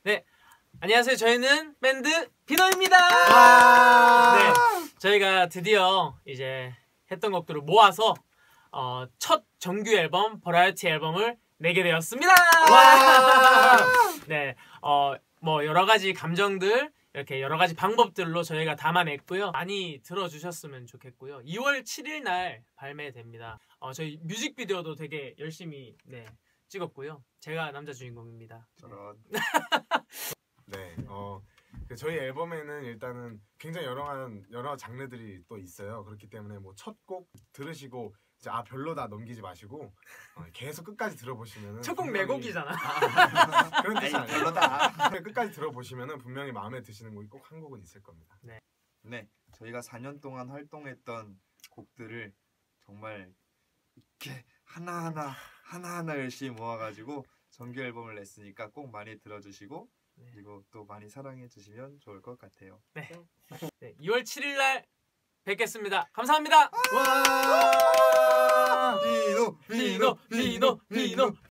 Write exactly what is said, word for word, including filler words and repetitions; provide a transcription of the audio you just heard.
네, 안녕하세요. 저희는 밴드 비너입니다. 네, 저희가 드디어 이제 했던 곡들을 모아서 어, 첫 정규 앨범 버라이어티 앨범을 내게 되었습니다. 네, 어, 뭐 여러 가지 감정들 이렇게 여러 가지 방법들로 저희가 담아냈고요. 많이 들어주셨으면 좋겠고요. 이월 칠일 날 발매됩니다. 어, 저희 뮤직비디오도 되게 열심히 네, 찍었고요. 제가 남자 주인공입니다. 저런. 네, 어, 저희 앨범에는 일단은 굉장히 여러 여러 장르들이 또 있어요. 그렇기 때문에 뭐 첫 곡 들으시고 이제 아 별로다 넘기지 마시고 어, 계속 끝까지 들어보시면은 첫 곡 내 곡이잖아. 그런 뜻이 아니에요. 별로다. 끝까지 들어보시면은 분명히 마음에 드시는 곡이 꼭 한 곡은 있을 겁니다. 네, 네, 저희가 사 년 동안 활동했던 곡들을 정말 이렇게 하나하나 하나하나 열심히 모아가지고 정규 앨범을 냈으니까 꼭 많이 들어주시고 네. 그리고 또 많이 사랑해 주시면 좋을 것 같아요. 네, 네 이월 칠일 날 뵙겠습니다. 감사합니다. 와! 비노 비노 비노 비노